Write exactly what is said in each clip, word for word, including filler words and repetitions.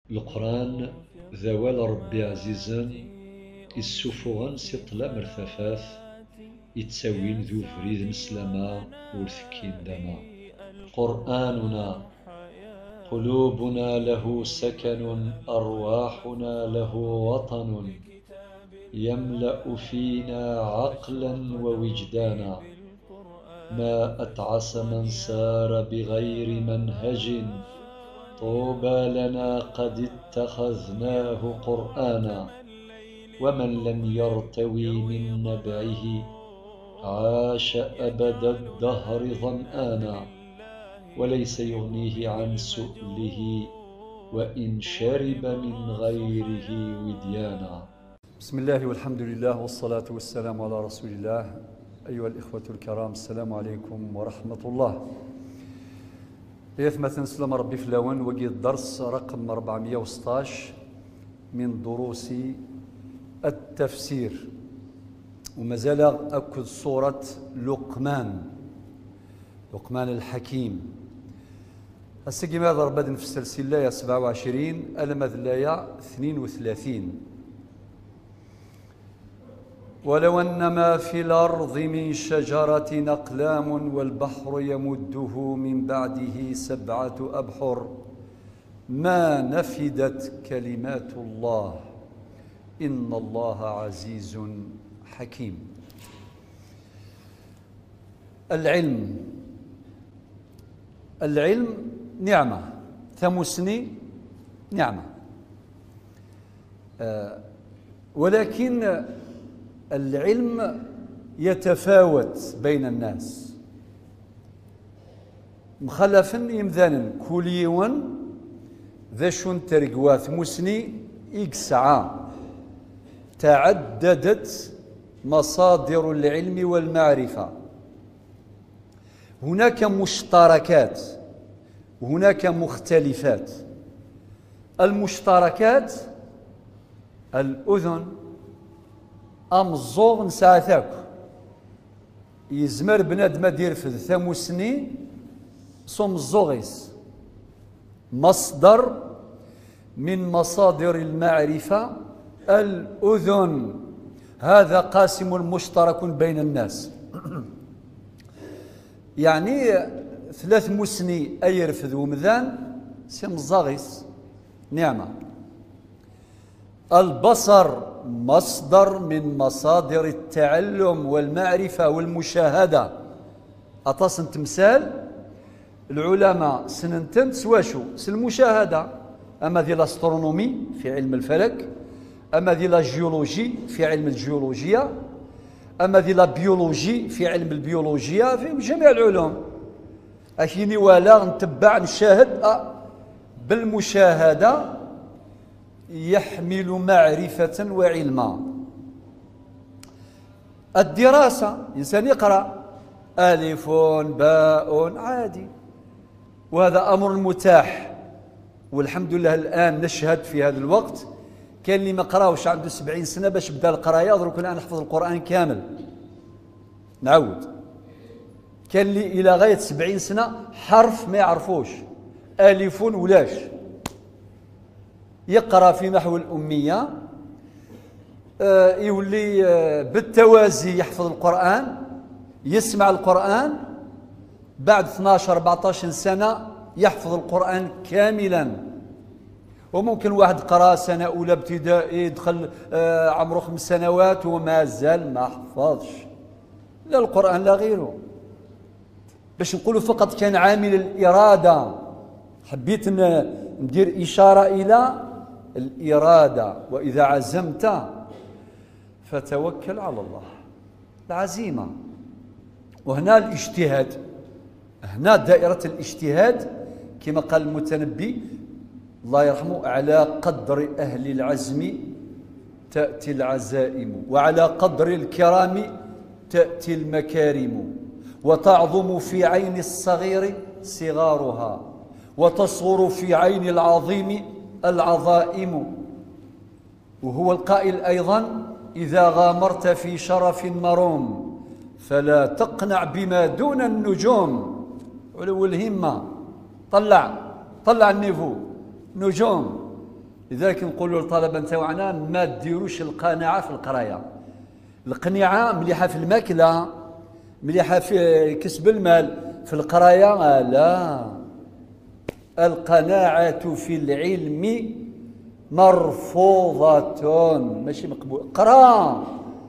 القرآن ذوال ربي عزيزا السفغان سطلا مرثفاث يتساوين ذو فريد مسلما ورثكين دما. قرآننا قلوبنا له سكن، أرواحنا له وطن، يملأ فينا عقلا ووجدانا. ما أتعس من سار بغير منهج، طوبى لنا قد اتخذناه قرآنا. ومن لم يرتوي من نبعه، عاش أبد الدهر ظمآنا. وليس يغنيه عن سؤله، وإن شرب من غيره وديانا. بسم الله والحمد لله والصلاة والسلام على رسول الله. أيها الإخوة الكرام، السلام عليكم ورحمة الله. يثمة سلام ربي فلاون وقي الدرس رقم أربعمائة وستة عشر من دروس التفسير، ومازال أكد سورة لقمان لقمان الحكيم. السقي ماذا ربادن في السلسلة سبعة وعشرين ألمذ الآية اثنين وثلاثين. ولو أن ما في الأرض من شجرة أقلام والبحر يمده من بعده سبعة أبحر ما نفدت كلمات الله إن الله عزيز حكيم. العلم العلم نعمة تمسني نعمة، أه ولكن العلم يتفاوت بين الناس. مخلفا يمذانا كل يوم ذا شون ترقوات مسني إكسعة. تعددت مصادر العلم والمعرفة، هناك مشتركات وهناك مختلفات. المشتركات الأذن أمزوغ نساعتك يزمر بنادم يرفد ثموسني صوم الزوغيس، مصدر من مصادر المعرفة. الأذن هذا قاسم مشترك بين الناس. يعني ثلاث مسني أيرفذ ومذان سيم الزاغيس نعمة. البصر مصدر من مصادر التعلم والمعرفة والمشاهدة. أتصن تمثال العلماء سننتن سواشو سالمشاهدة، أما ذي الأسترونومي في علم الفلك، أما ذي الجيولوجي في علم الجيولوجيا، أما ذي البيولوجي في علم البيولوجيا، في جميع العلوم. أكيني ولا نتبع نشاهد بالمشاهدة يحمل معرفة وعلما. الدراسة إنسان يقرأ ألف باء عادي، وهذا أمر متاح. والحمد لله الآن نشهد في هذا الوقت كان اللي ما قراوش عنده سبعين سنة باش بدا القراية درك الآن نحفظ القرآن كامل. نعود، كان اللي إلى غاية سبعين سنة حرف ما يعرفوش، ألف ولاش، يقرأ في محو الأمية، آه يولي آه بالتوازي يحفظ القرآن، يسمع القرآن، بعد اثناش أربعطاش سنة يحفظ القرآن كاملا. وممكن واحد قرأ سنة أولى ابتدائي يدخل آه عمره خمس سنوات وما زال ما حفظش لا القرآن لا غيره. باش نقولوا فقط كان عامل الإرادة. حبيت ندير إشارة إلى الإرادة. وإذا عزمت فتوكل على الله، العزيمة. وهنا الاجتهاد، هنا دائرة الاجتهاد كما قال المتنبي الله يرحمه: على قدر أهل العزم تأتي العزائم، وعلى قدر الكرام تأتي المكارم، وتعظم في عين الصغير صغارها، وتصغر في عين العظيم العظائم. وهو القائل أيضا: إذا غامرت في شرف مروم فلا تقنع بما دون النجوم. علو الهمة، طلع طلع النيفو، نجوم لذلك نقولوا للطلبة نتاوعنا ما ديروش القناعة في القراية. القناعة مليحة في الماكلة، مليحة في كسب المال، في القراية لا. القناعة في العلم مرفوضة ماشي مقبولة. قرا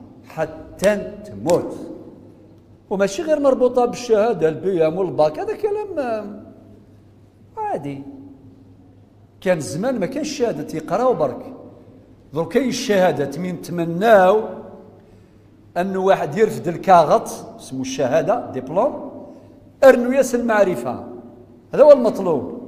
حتى تموت، وماشي غير مربوطة بالشهادة البيام والباك، هذا كلام عادي. كان زمان ما كانش الشهادة تيقراو برك، درك كاين الشهادة من تمناو أنه واحد يرفد الكاغط اسمه الشهادة ديبلوم أرنو ياس المعرفة، هذا هو المطلوب.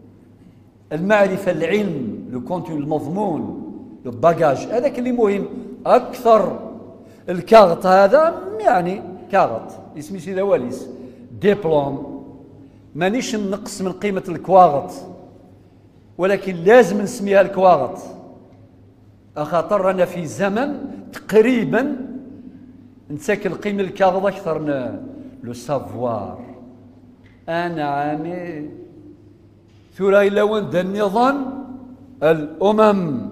المعرفة، العلم، لو كونتون، المضمون، لو باجاج، هذاك اللي مهم أكثر. الكاغط هذا يعني كاغط اسمي سيدا واليس ديبلوم، مانيش نقص من قيمة الكواغط، ولكن لازم نسميها الكواغط، أخاطر أنا في زمن تقريبا نساكن القيمة الكاغط أكثر من لو سافوار. أنا عامي ثورة إلا وين دا النظام الأمم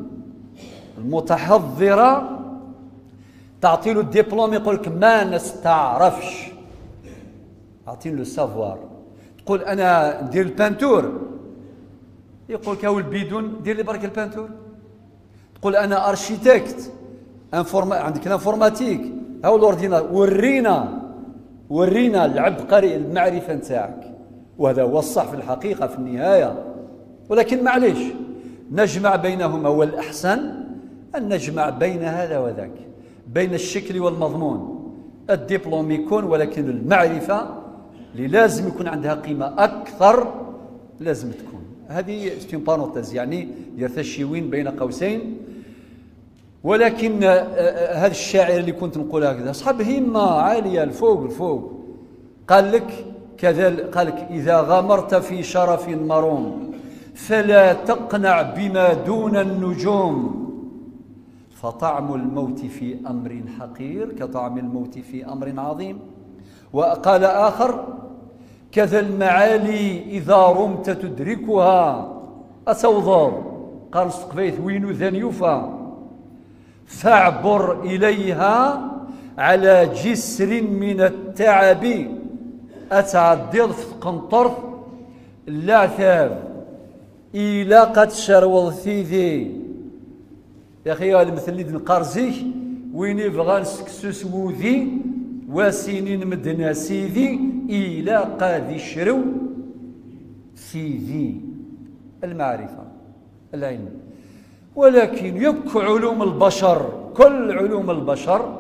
المتحضرة تعطي له الدبلوم يقول لك ما نستعرفش، أعطيني له سافوار. تقول أنا ندير البانتور، يقول لك هاو البيدون دير لي برك البانتور. تقول أنا أرشيتكت، انفورما عندك الانفورماتيك، هاو الأوردينار، ورينا ورينا العبقري المعرفة نتاعك. وهذا هو الصح في الحقيقة في النهاية، ولكن معليش نجمع بينهما، والأحسن أن نجمع بين هذا وذاك، بين الشكل والمضمون. الدبلوم يكون، ولكن المعرفة اللي لازم يكون عندها قيمة أكثر لازم تكون. هذه ستون بارونتيز يعني يرتشيوين بين قوسين. ولكن هذا الشاعر اللي كنت نقول هكذا أصحاب همة عالية الفوق الفوق، قال لك كذلك، قال لك إذا غامرت في شرف مروم فلا تقنع بما دون النجوم، فطعم الموت في أمر حقير كطعم الموت في أمر عظيم. وقال آخر كذا المعالي إذا رمت تدركها أتوضر، قال سقفيت وينو ذن يوفى، فاعبر إليها على جسر من التعب أتعدل في قنطرث اللاثاب إلى قد شروض ثيذي. يا أخي هذا المثل اللي نقارزيه وين يبغى نسكسو سموذي وسنين مدنا سيذي إلى قد يشرو سيذي. المعرفة العلم، ولكن يبقى علوم البشر، كل علوم البشر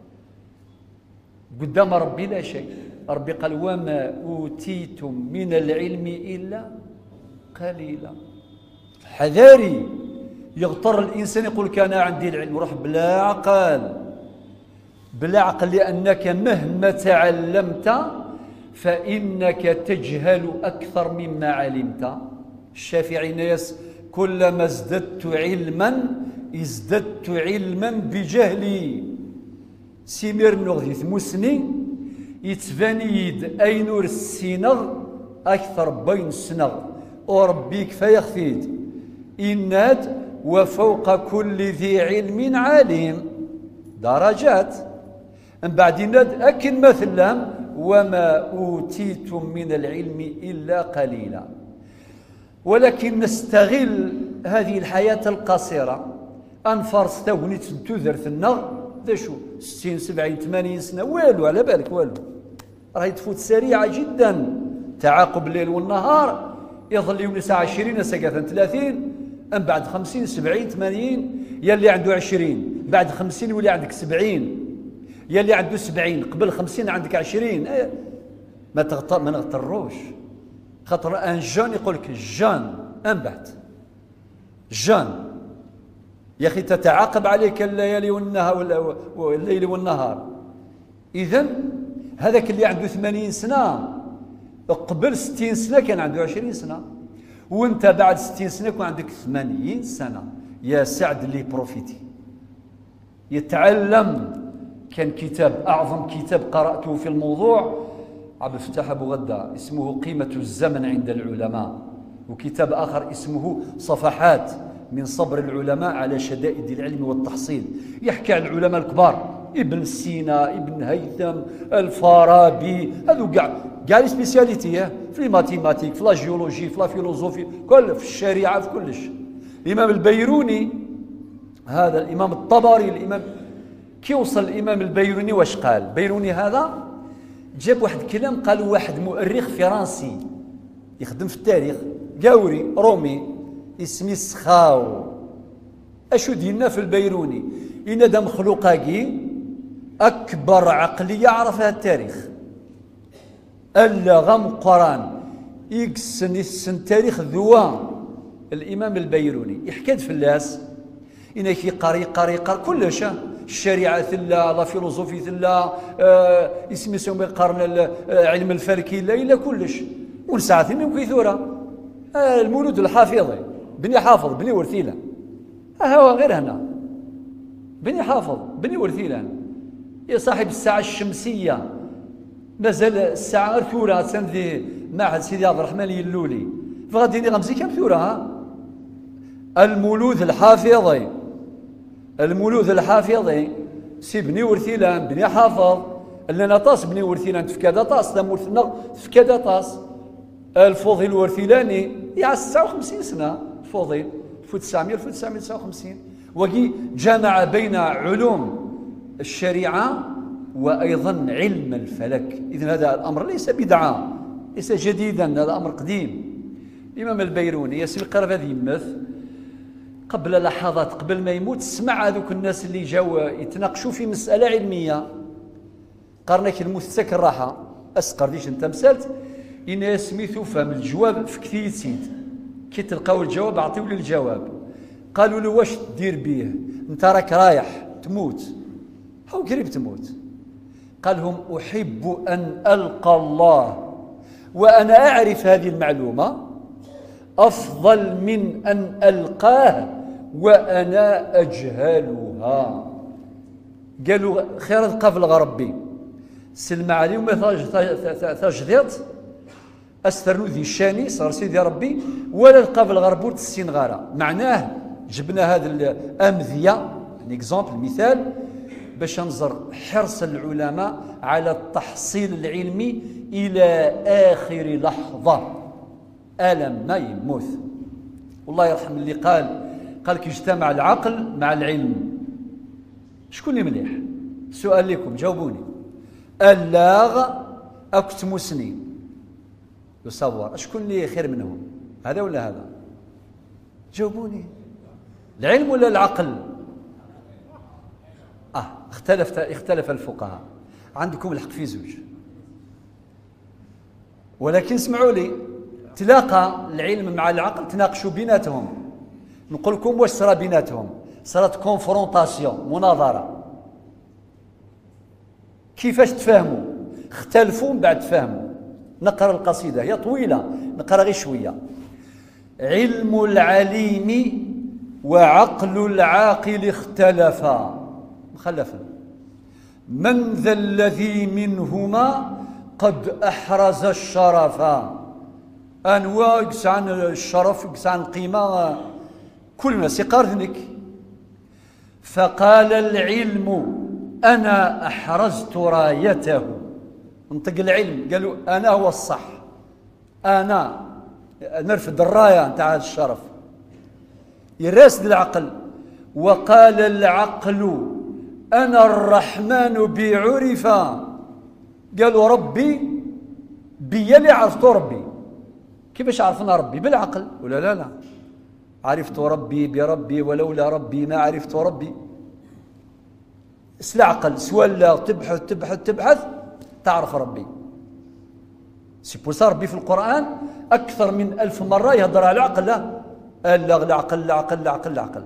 قدام ربي لا شيء. ربي قال وما أوتيتم من العلم إلا قليلا. حذاري يغتر الإنسان يقول لك أنا عندي العلم، روح بلا عقل، بلا عقل، لأنك مهما تعلمت فإنك تجهل أكثر مما علمت. الشافعي ناس كلما ازددت علما ازددت علما بجهلي. سيمير نغذي ثموسني يتفانيد أينور السينغ أكثر بين السنغ، وربي كفاية خفيد إناد وفوق كل ذي علم عالم، درجات. من بعد إناد أكن مثلا وما أوتيتم من العلم إلا قليلا. ولكن نستغل هذه الحياة القصيرة أنفرس تونيت تذر النغ ذا شو ستين سبعين ثمانين سنة والو على بالك والو، راهي تفوت سريعة جدا. تعاقب الليل والنهار يظل يونس عشرين ساعة ثلاثين، أم بعد خمسين سبعين ثمانين، يلي عنده عشرين بعد خمسين يولي عندك سبعين، يلي عنده سبعين قبل خمسين عندك عشرين. ما تغطى ما نغتروش، خاطر ان جون يقول لك جون أم بعد جون يا أخي تتعاقب عليك الليالي والنهار والليل والنهار. إذن هذاك اللي عنده ثمانين سنة قبل ستين سنة كان عنده عشرين سنة، وانت بعد ستين سنة كان عندك ثمانين سنة. يا سعد اللي بروفيتي يتعلم. كان كتاب أعظم كتاب قرأته في الموضوع عبد الفتاح أبو غدة اسمه قيمة الزمن عند العلماء، وكتاب آخر اسمه صفحات من صبر العلماء على شدائد العلم والتحصيل. يحكي عن العلماء الكبار، ابن سينا، ابن هيثم، الفارابي، هذو كاع كاع لي سبيسياليتي في الماتيماتيك، في لا جيولوجي، في لا فيلوزوفي، كل في الشريعه، في كلش. الامام البيروني، هذا الامام الطبري، الامام كي وصل الامام البيروني واش قال؟ البيروني هذا جاب واحد الكلام، قالوا واحد مؤرخ فرنسي يخدم في التاريخ، قاوري رومي اسمي سخاو. اشو دينا في البيروني؟ إن هذا مخلوقاكي أكبر عقلية عرفها التاريخ، ألا غم قران يكسن يسن تاريخ ذوا الإمام البيروني. يحكي فلاس إن كي قاري قاري قار كلش، الشريعة ثلا، لا فيلوزوفي ثلا، آه اسمي سمي قرن علم الفلكي لا إلا كلش. ونساعة من كيثورة آه المولود الحافظي بني حافظ بني ورثيلة، ها هو غير هنا بني حافظ بني ورثيلان، يا صاحب الساعة الشمسية مازال الساعة غير ثورة تنذي معهد سيدي عبد الرحمن يلولي، فغادي غمزي كم ثورة. ها المولود الحافظي، المولود الحافظي سي بني ورثيلان بني حافظ، لنا طاس بني ورثيلان تفكادا طاس، لا مورثنا تفكادا طاس. الفضيل الورثيلاني يا تسعة وخمسين سنة، الفضيل ألف وتسعمائة ألف وتسعمائة وتسعة وخمسين، وكي جمع بين علوم الشريعة وأيضا علم الفلك. إذن هذا الأمر ليس بدعة، ليس جديدا، هذا أمر قديم. الإمام البيروني ياسر قرب هذا يمث قبل لحظات قبل ما يموت، سمع هذوك الناس اللي جاوا يتناقشوا في مسألة علمية، قرنك الموت تسك الراحة أسقر ديش أنت مسالت إن سميثو فهم الجواب في كثير سيد، كي تلقاو الجواب أعطيو لي الجواب. قالوا له واش تدير بيه؟ انت راك رايح تموت، هاو قريب تموت. قال لهم احب ان القى الله وانا اعرف هذه المعلومه افضل من ان القاه وانا اجهلها. قالوا خير القى في الغربي سلم عليهم تجديد استرنو ذي الشاني صار سيدي ربي ولا القى في الغرب تسين غاره. معناه جبنا هذه الامثله يعني اكزومبل مثال باش ننظر حرص العلماء على التحصيل العلمي الى اخر لحظه، الم ما يموت. والله يرحم اللي قال قال كي اجتمع العقل مع العلم. شكون اللي مليح؟ سؤال لكم جاوبوني. اللاغ اكتم سنين يصور، شكون اللي خير منهم؟ هذا ولا هذا؟ جاوبوني. العلم ولا العقل؟ اه اختلف اختلف الفقهاء، عندكم الحق في زوج، ولكن اسمعوا لي، تلاقى العلم مع العقل تناقشوا بيناتهم. نقول لكم واش صرا بيناتهم؟ صارت كونفرونطاسيون، مناظره. كيفاش تفاهموا؟ اختلفوا من بعد تفاهموا. نقرا القصيده هي طويله، نقرا غير شويه. علم العليم وعقل العاقل اختلفا مخلفا، من ذا الذي منهما قد احرز الشرفا. انواع يقص عن الشرف يقص عن القيمه كل الناس يقارنك. فقال العلم انا احرزت رايته. انطق العلم قالوا انا هو الصح، انا نرفد الرايه نتاع الشرف. يراسد العقل. وقال العقل انا الرحمن بعرفا. قالوا ربي بيا اللي عرفت ربي. كيفاش عرفنا ربي؟ بالعقل ولا لا لا؟ عرفت ربي بربي ولولا ربي ما عرفت ربي. العقل سوالا تبحث تبحث تبحث تعرف ربي. سي بوسا ربي في القرآن أكثر من ألف مرة يهضر على العقل. لا العقل العقل العقل العقل العقل.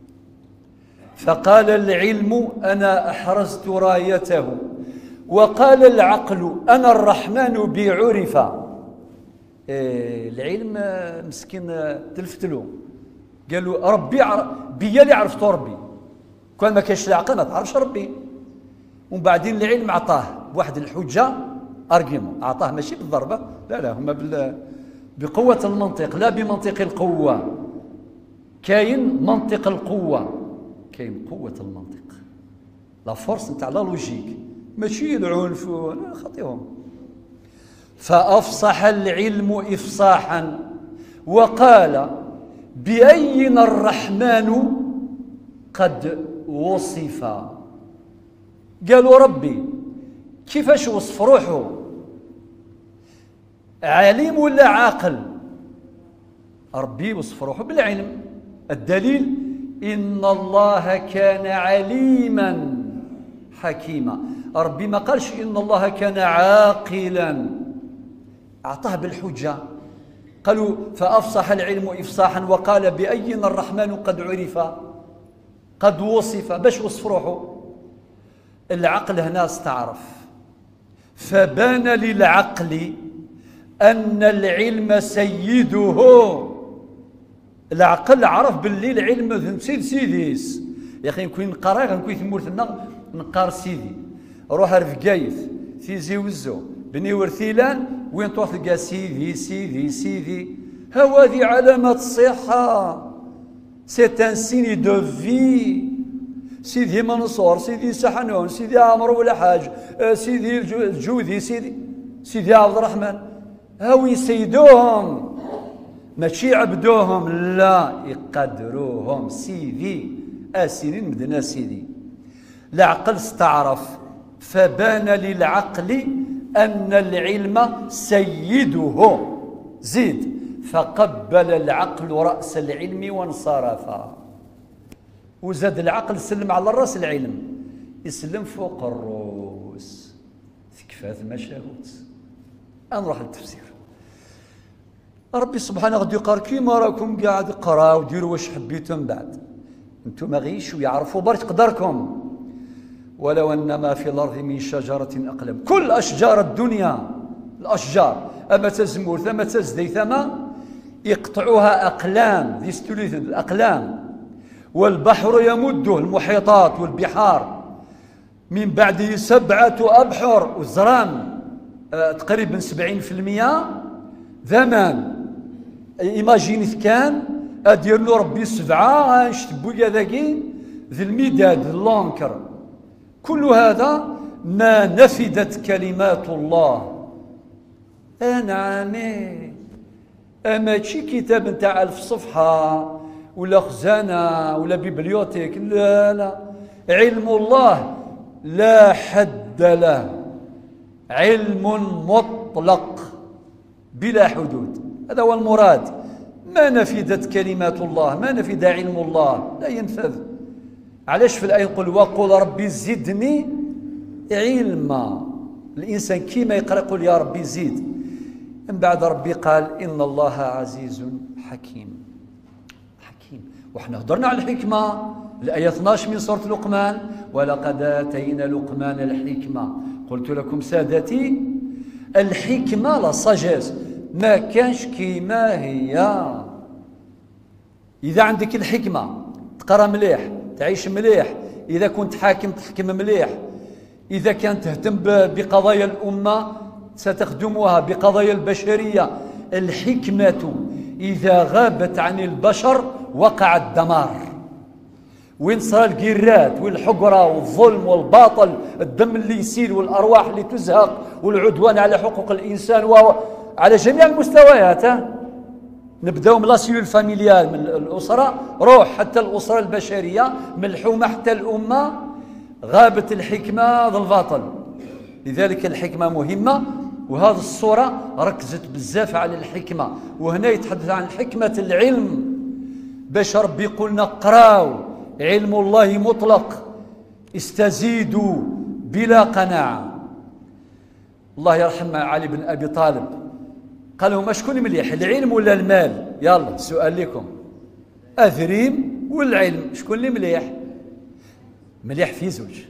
فقال العلم أنا أحرزت رايته، وقال العقل أنا الرحمن بعرفا. إيه العلم مسكين تلفت له، قالوا ربي بيا اللي عرفت ربي، كان ما كانش العقل ما تعرفش ربي. ومن بعدين العلم عطاه بواحد الحجه ارجيمون، عطاه ماشي بالضربه لا لا، هما بقوه المنطق لا بمنطق القوه. كاين منطق القوة، كاين قوة المنطق، لا فورس نتاع لا لوجيك، ماشي العنف خطيهم. فأفصح العلم إفصاحا وقال بأينا الرحمن قد وصف. قالوا ربي كيفاش وصف روحه؟ عليم ولا عاقل؟ ربي وصف روحه بالعلم. الدليل إن الله كان عليما حكيما. ربي ما قالش إن الله كان عاقلا، أعطاه بالحجة. قالوا فأفصح العلم إفصاحا وقال بأينا الرحمن قد عرف قد وصف. باش وصف روحه؟ العقل هنا استعرف، فبان للعقل أن العلم سيده. العقل عرف باللي العلم سيد سيديس. يا أخي نكون نقرا غنكون ثمورتنا نقار سيدي، روح رفقايث تيزي وزو بني ورثيلان وين تروح تلقى سيدي سيدي سيدي. هذه علامة الصحة، سيت ان سيني دو في. سيدي منصور، سيدي سحنون، سيدي عمرو ولا حاج، سيدي الجودي، سيدي سيدي عبد الرحمن، هاو يسيدوهم ماشي عبدوهم، لا يقدروهم سيدي. اسينين مدنا سيدي. العقل استعرف، فبان للعقل أن العلم سيده. زيد فقبل العقل رأس العلم وانصرف. وزاد العقل سلم على الرأس العلم، يسلم فوق الرؤوس. تكفى ما شاهوت. نروح للتفسير. ربي سبحانه غادي يقرا كيما راكم قاعد قراو ديروا واش حبيتم بعد. انتم غيش ويعرفوا برك قدركم. ولو أن ما في الأرض من شجرة أقلام، كل أشجار الدنيا الأشجار أما تزمور ثم تزدي ثم يقطعوها أقلام، ذي ستوليث الأقلام. والبحر يمده، المحيطات والبحار من بعده سبعة أبحر والزرام آه تقريبا سبعين في المية ثمان. إيماجينيث كان أدير له ربي سبعة نشتبو ذاكي ذي المداد اللونكر. كل هذا ما نفدت كلمات الله. أنعمي أماشي كتاب نتاع ألف صفحة ولا خزانة ولا بيبليوتيك، لا لا. علم الله لا حد له، علم مطلق بلا حدود. هذا هو المراد. ما نفدت كلمات الله، ما نفد علم الله، لا ينفذ. علاش في الآية يقول وقل ربي زدني علما؟ الإنسان كيما يقرأ يقول يا ربي زيد. من بعد ربي قال إن الله عزيز حكيم. حكيم. وحنا هضرنا على الحكمة، الآية اثناش من سورة لقمان، ولقد آتينا لقمان الحكمة. قلت لكم سادتي الحكمة لا ساجيس ما كانش كيما هي. إذا عندك الحكمة تقرأ مليح، تعيش مليح، إذا كنت حاكم تحكم مليح، إذا كانت تهتم بقضايا الأمة ستخدمها بقضايا البشرية. الحكمة إذا غابت عن البشر وقع الدمار. وين صار القيرات والحقرة والظلم والباطل، الدم اللي يسيل والأرواح اللي تزهق والعدوان على حقوق الإنسان وعلى جميع المستويات. نبداو من لاسيول فاميليال، من الأسرة روح حتى الأسرة البشرية، من الحومة حتى الأمة. غابت الحكمة ذا الباطل. لذلك الحكمة مهمة، وهذه الصورة ركزت بزاف على الحكمة. وهنا يتحدث عن حكمة العلم، باش ربي يقولنا قراو علم الله مطلق، استزيدوا بلا قناعة. الله يرحم علي بن أبي طالب قال لهم شكون مليح، العلم ولا المال؟ يلا سؤال لكم، أذريم والعلم شكون اللي مليح؟ مليح في زوج.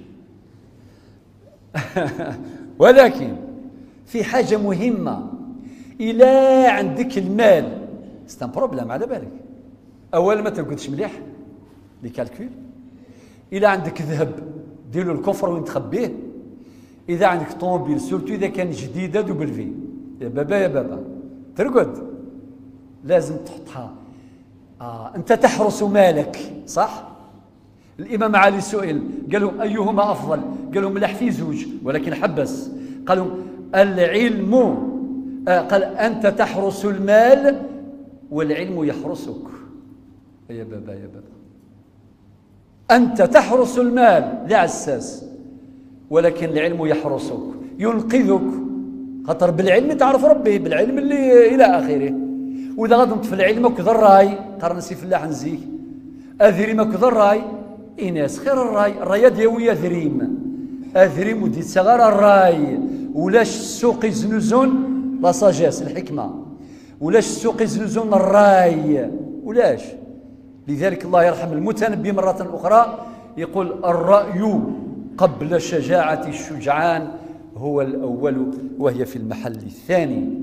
ولكن في حاجة مهمة، إلا عندك المال ستان بروبلام على بالك. أول ما تنقدش مليح لي كالكول. إلا عندك ذهب ديروا الكفر وين تخبيه. إذا عندك طوموبيل سورتو إذا كانت جديدة دوبل في، يا بابا يا بابا ترقد، لازم تحطها. آه أنت تحرس مالك صح؟ الإمام علي سئل قال لهم أيهما أفضل؟ قال لهم ملح في زوج ولكن حبس، قالوا العلم آه قال أنت تحرس المال والعلم يحرسك. يا بابا يا بابا أنت تحرس المال لا عساس، ولكن العلم يحرسك ينقذك، خاطر بالعلم تعرف ربي، بالعلم اللي إلى آخره. وإذا غضمت في العلم كذا الراي قرنسي فلاح نزيك أذريم كذا الراي إناس خير الراي الراي ديوية ذريم أذريم ودي صغار الراي ولاش السوق يزنزون لا ساجاس الحكمة، ولاش السوق يزنزون الراي ولاش. لذلك الله يرحم المتنبي مرة أخرى يقول الرأي قبل شجاعة الشجعان هو الأول وهي في المحل الثاني.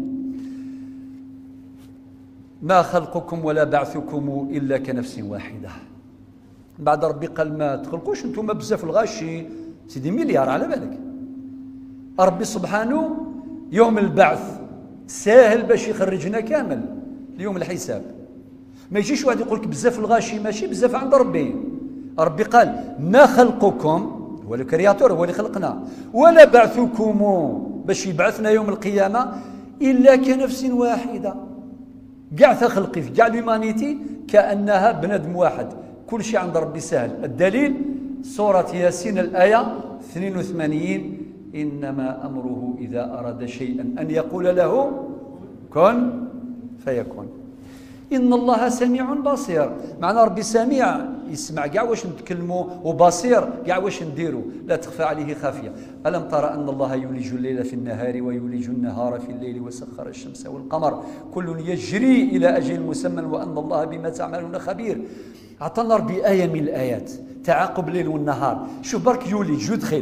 ما خلقكم ولا بعثكم إلا كنفس واحدة. بعد ربي قال ما تخلقوش انتم بزاف الغاشي سيدي مليار على بالك. ربي سبحانه يوم البعث ساهل باش يخرجنا كامل ليوم الحساب. ما يجيش واحد يقول لك بزاف الغاشي، ماشي بزاف عند ربي. ربي قال ما خلقكم هو الكرياتور هو اللي خلقنا ولا بعثكم باش يبعثنا يوم القيامة إلا كنفس واحدة. كاع خلقي في كاع ليمانيتي كأنها بنادم واحد، كل شيء عند ربي سهل. الدليل سورة ياسين الآية اثنين وثمانين إنما أمره إذا أراد شيئا أن يقول له كن فيكون. إن الله سميع بصير، معنى ربي سميع يسمع كاع واش نتكلموا وبصير كاع واش نديروا، لا تخفى عليه خافية. ألم ترى أن الله يولج الليل في النهار ويولج النهار في الليل وسخر الشمس والقمر كل يجري إلى أجل مسمى وأن الله بما تعملون خبير. أعطانا ربي آية من الآيات تعاقب الليل والنهار. شوف برك يولج يدخل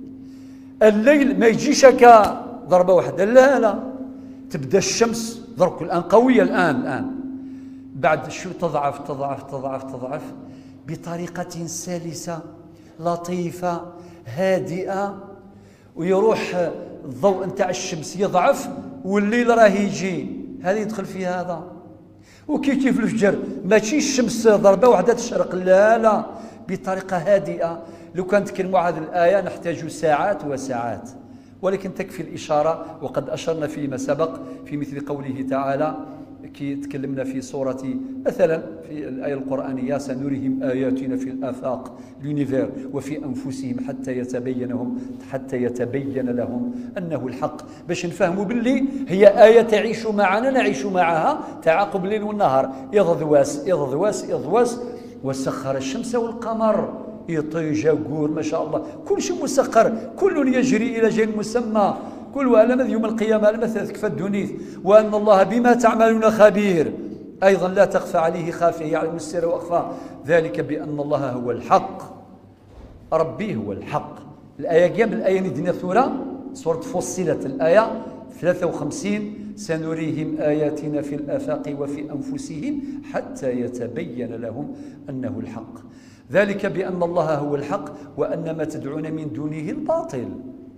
الليل ما يجيش هكا ضربة واحدة، لا لا تبدأ الشمس ضرب الآن قوية الآن الآن بعد شو تضعف تضعف تضعف تضعف بطريقة سلسة لطيفة هادئة، ويروح الضوء نتاع الشمس يضعف والليل راه يجي، هذا يدخل في هذا. وكي كيف الفجر ماشي الشمس ضربة واحدة تشرق، لا لا بطريقة هادئة. لو كان نتكلموا على هذه الآية نحتاج ساعات وساعات، ولكن تكفي الإشارة وقد أشرنا فيما سبق في مثل قوله تعالى كي تكلمنا في سورة مثلا في الآية القرآنية سنريهم آياتنا في الآفاق لونيفير وفي أنفسهم حتى يتبينهم حتى يتبين لهم أنه الحق، باش نفهموا باللي هي آية تعيش معنا نعيش معها تعاقب الليل والنهار. إضواس إضواس إضواس وسخر الشمس والقمر يطيج قور ما شاء الله كل شيء مسخر، كل يجري إلى أجل مسمى، كل وألم يوم القيامة المثل تكفى الدنيث وأن الله بما تعملون خبير. أيضا لا تخفى عليه خافية يعلم السر وأخفى، ذلك بأن الله هو الحق، ربي هو الحق. الآية قبل الآية ندنا ثورة سورة فصلت الآية ثلاثة وخمسين سنريهم آياتنا في الآفاق وفي أنفسهم حتى يتبين لهم أنه الحق. ذلك بأن الله هو الحق وأن ما تدعون من دونه الباطل.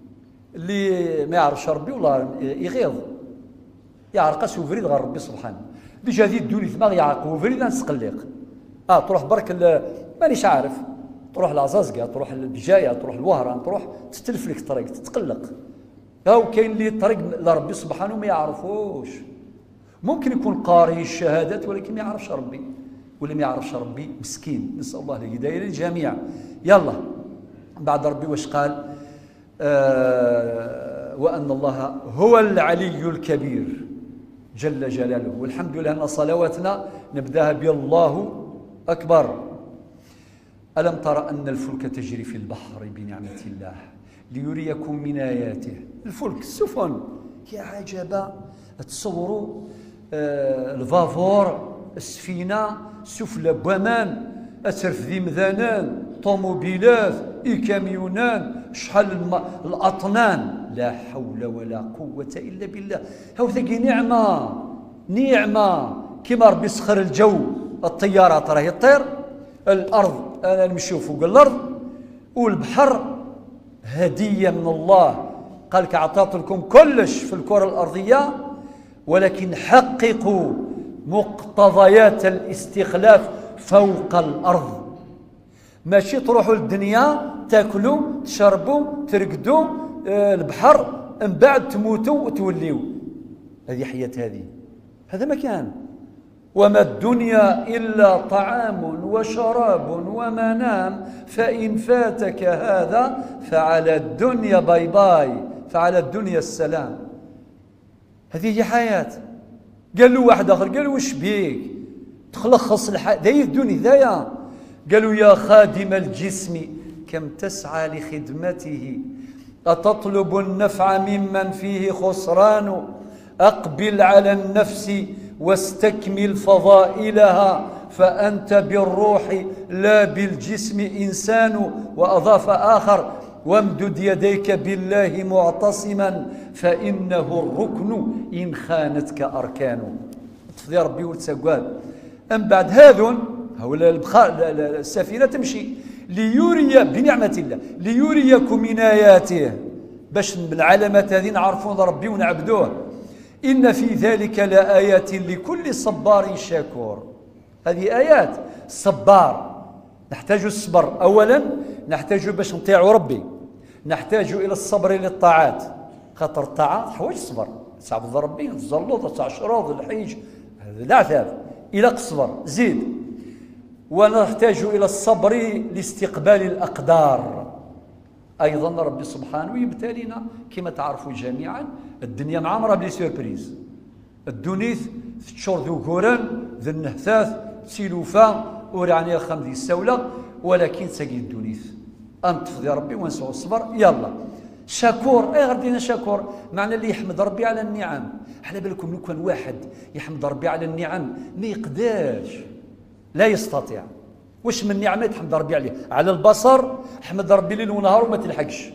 اللي ما يعرفش ربي والله يغيظ يعرق سوفريد غير ربي سبحانه. ديجا هذه الدنيا ما يعرق وفريد نسقلق اه تروح برك مانيش عارف تروح لعزازكا تروح للبجايه تروح لوهران تروح تتلف لك الطريق تتقلق. هاو كاين اللي الطريق لربي سبحانه ما يعرفوش، ممكن يكون قاري الشهادات ولكن ما يعرفش ربي، واللي ما يعرفش ربي مسكين. نسأل الله الهداية للجميع. يلا بعد ربي واش قال؟ آه وأن الله هو العلي الكبير جل جلاله. والحمد لله أن صلواتنا نبداها بالله أكبر. ألم ترى أن الفلك تجري في البحر بنعمة الله ليريكم من آياته. الفلك السفن يا عجبا تصوروا آه الفافور السفينة سفلى بوامان أسرف ذي مذانان طوموبيلات إي كاميونان شحال الم... الأطنان لا حول ولا قوة إلا بالله. هاو ثقي نعمة نعمة كيما ربي سخر الجو الطيارات راهي تطير، الأرض أنا نمشيو فوق الأرض، والبحر هدية من الله قال لك أعطيت لكم كلش في الكرة الأرضية ولكن حققوا مقتضيات الاستخلاف فوق الأرض. ماشي تروحوا للدنيا تاكلوا تشربوا ترقدوا آه البحر من بعد تموتوا وتوليوا. هذه حياة هذه، هذا ما كان. وما الدنيا إلا طعام وشراب ومنام، فإن فاتك هذا فعلى الدنيا باي باي، فعلى الدنيا السلام. هذه هي حياة. قال له واحد آخر، قال له وش بيك تخلص الحياة ذي الدنيا ذايا؟ قالوا يا خادم الجسم كم تسعى لخدمته، أتطلب النفع ممن فيه خسران، أقبل على النفس واستكمل فضائلها، فأنت بالروح لا بالجسم إنسان. وأضاف آخر وامدد يديك بالله معتصما، فإنه الركن إن خانتك أركان. تفضي ربي وتسقال. أم بعد هذون هؤلاء البخار السفينة تمشي ليري بنعمة الله ليريكم من آياته، باش بالعلامات هذه نعرفون ربي ونعبدوه. إن في ذلك لآيات لكل صبار شكور. هذه آيات صبار. نحتاج الصبر. أولا نحتاج باش نطيعوا ربي، نحتاج إلى الصبر للطاعات، خاطر الطاعة حوايج الصبر. تعبد ربي الزلوط تاع الشراض الحيج العذاب إلى الصبر زيد. ونحتاج إلى الصبر لاستقبال الأقدار. أيضا ربي سبحانه يبتلينا كما تعرفوا جميعا. الدنيا معمرة بلي سيربريز. الدنيث تشور ذو كوران ذو النهثاث سيلوفا ورعني الخمد السولة، ولكن ساقي الدنيث أنطف يا ربي ونسوا الصبر. يلا شكور. اي غردينا شكور معنى اللي يحمد ربي على النعم. على بالكم لو كان واحد يحمد ربي على النعم ما يقدرش، لا يستطيع. واش من نعمه تحمد ربي عليه؟ على البصر حمد ربي ليل ونهار وما تلحقش.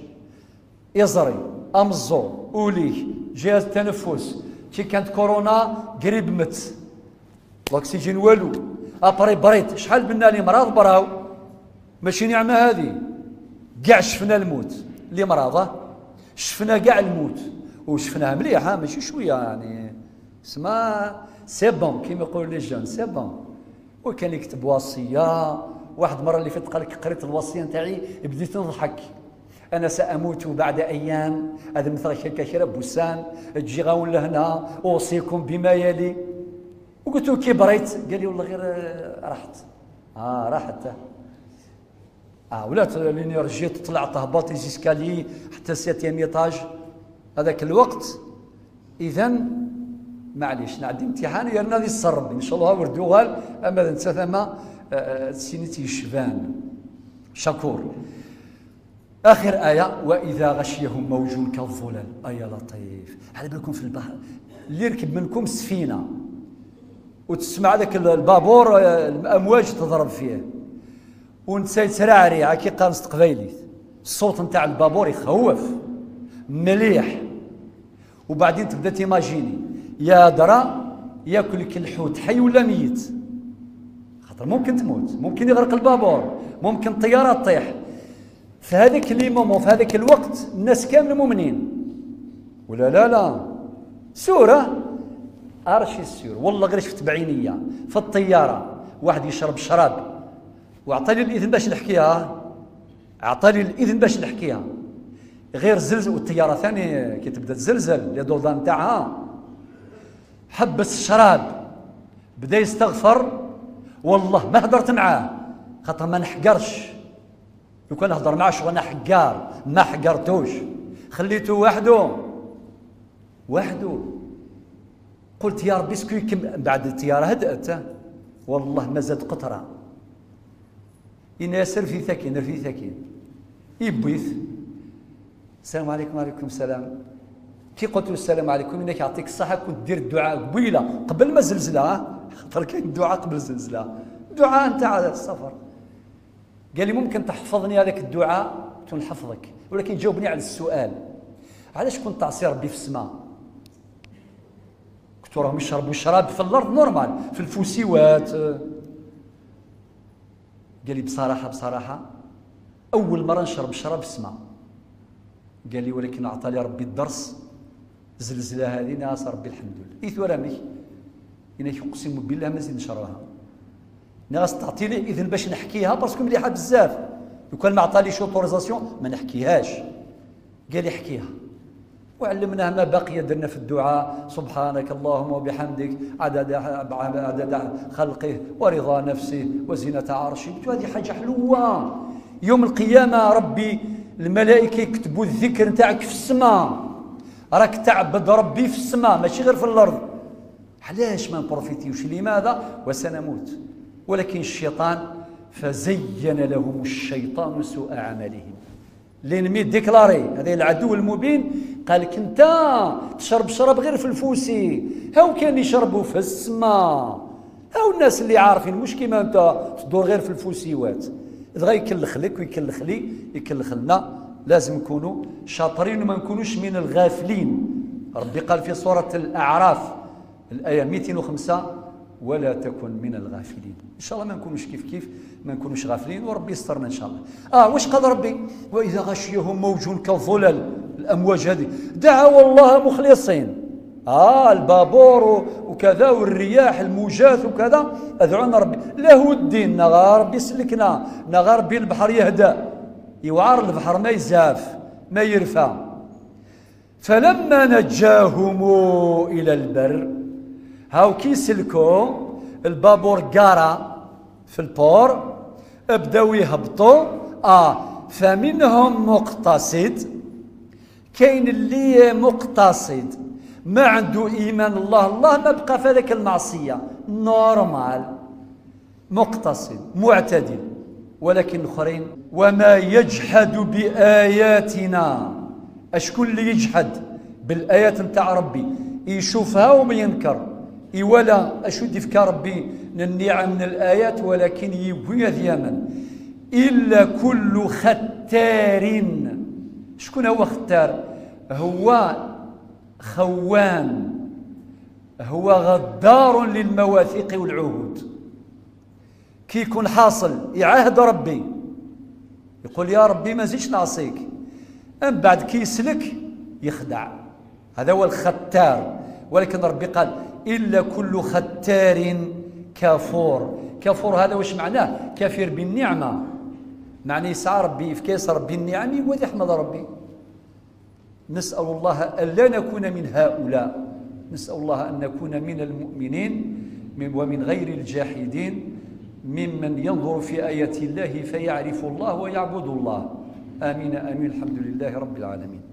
يزري امزو اوليه جهاز التنفس كي كانت كورونا قريب مت الاكسجين والو ابري بريت شحال بنا لي مرض براو. ماشي نعمه هذه كاع شفنا الموت اللي مرضه، شفنا كاع الموت وشفناها مليحه ماشي شويه يعني. اسمها سي بون كيما يقولوا لي جون سي بون. وكان يكتب وصيه. واحد مره اللي فاتت قال لك قريت الوصيه نتاعي بديت نضحك. انا ساموت بعد ايام، هذا مثل كشرب بوسان تجي غاون لهنا اوصيكم بما يلي. وقلت له كي بريت قال لي والله غير راحت. اه راحت اه ولات لاني رجيت طلعت هبطت اسكالي حتى سيتيام ايطاج هذاك الوقت. اذا معليش نعدي امتحان يرنا ذي الصرب ان شاء الله وردوغال. اما ننسى ثم سينيتي الشبان شكور. اخر ايه واذا غشيهم موج كالظلل. ايه لطيف. على بالكم في البحر اللي يركب منكم سفينه وتسمع ذاك البابور الامواج تضرب فيه ونسى ترعري هكي قانص قبايلي، الصوت نتاع البابور يخوف مليح. وبعدين تبدا تيماجيني يا درا ياكل لك الحوت حي ولا ميت، خاطر ممكن تموت، ممكن يغرق البابور، ممكن الطياره تطيح. في هذاك لي مومون في هذاك الوقت الناس كامل مؤمنين ولا لا لا. سوره ارشي السور والله غير شفت بعينيا في الطياره واحد يشرب شراب وعطاني الاذن باش نحكيها، عطاني الاذن باش نحكيها غير زلزل. والطياره ثاني كي تبدا تزلزل لي دوضه نتاعها حبس الشراب بدا يستغفر. والله ما هدرت معاه خاطر ما نحقرش. لو كان نهضر معاه شغل انا حقار ما حقرتوش، خليته وحده وحده. قلت يا ربي اسكو كم بعد الطياره هدأت والله ما زاد قطره. إن ياسر في ثكين في ثكين يبويث السلام عليكم. وعليكم السلام. كي قلت له السلام عليكم انك يعطيك الصحه كنت دير الدعاء قبيله قبل ما زلزله، خاطر كاين الدعاء قبل الزلزله دعاء نتاع السفر. قال لي ممكن تحفظني هذاك الدعاء؟ قلت له نحفظك ولكن جاوبني على السؤال علاش كنت تعصي ربي في السماء؟ قلت له راهم يشربوا الشراب في الارض نورمال في الفوسيوات. قال لي بصراحه بصراحه اول مره نشرب الشراب في السماء. قال لي ولكن اعطى لي ربي الدرس زلزله هذه ناس ربي الحمد لله. ايث ولا مي انا اقسم بالله ما زيد نشرها. انا غاس تعطي لي اذن باش نحكيها باسكو مليحه بزاف. لو كان ما عطاليش اوتوريزاسيون ما نحكيهاش. قال لي احكيها. وعلمناه ما بقي، درنا في الدعاء سبحانك اللهم وبحمدك عدد عدد خلقه ورضا نفسه وزنة عرشه. هذه حاجة حلوة. يوم القيامة ربي الملائكة يكتبوا الذكر نتاعك في السماء، راك تعبد ربي في السماء ماشي غير في الأرض. علاش ما نبروفيتيوش؟ لماذا؟ وسنموت. ولكن الشيطان فزين لهم الشيطان سوء أعمالهم. لينمي ديكلاري، هذا العدو المبين، قال لك انت تشرب شرب غير في الفوسي، هاو كان يشربوا في السماء، هاو الناس اللي عارفين مش كيما انت تدور غير في الفوسيوات. دغا يكلخ لك ويكلخ لي يكلخ لنا. لازم نكونوا شاطرين وما نكونوش من الغافلين. ربي قال في سورة الأعراف الآية مئتين وخمسة ولا تكن من الغافلين. ان شاء الله ما نكونوش كيف كيف، ما نكونوش غافلين وربي يسترنا ان شاء الله. اه واش قال ربي؟ واذا غشيهم موج كالظلل، الامواج هذه، دعوا الله مخلصين. اه البابور وكذا والرياح الموجات وكذا، ادعونا ربي له الدين، نغا ربي يسلكنا، نغا ربي البحر يهدأ، يوعر البحر ما يزاف ما يرفع. فلما نجاهم الى البر، هاو كي سلكوا البابور قارا في البور، بداو يهبطوا. اه فمنهم مقتصد، كاين اللي مقتصد ما عنده ايمان الله، الله ما بقى في هذاك المعصيه، نورمال مقتصد معتدل. ولكن الاخرين وما يجحد باياتنا، اشكون اللي يجحد بالايات نتاع ربي؟ يشوفها وما ينكر، ولا اشد في ربي النعم من الايات، ولكن يبغي ذياما. الا كل ختار. شكون هو ختار؟ هو خوان، هو غدار للمواثيق والعهود. كي يكون حاصل يعاهد ربي، يقول يا ربي ما زيدش نعصيك، من بعد كي يسلك يخدع. هذا هو الختار. ولكن ربي قال إلا كل ختار كفور. كفور هذا واش معناه؟ كافر بالنعمة، معنى يسعى ربي في كيس ربي النعم وذي يحمد ربي. نسأل الله ألا نكون من هؤلاء، نسأل الله أن نكون من المؤمنين ومن غير الجاحدين، ممن ينظر في آيات الله فيعرف الله ويعبد الله. آمين آمين. الحمد لله رب العالمين.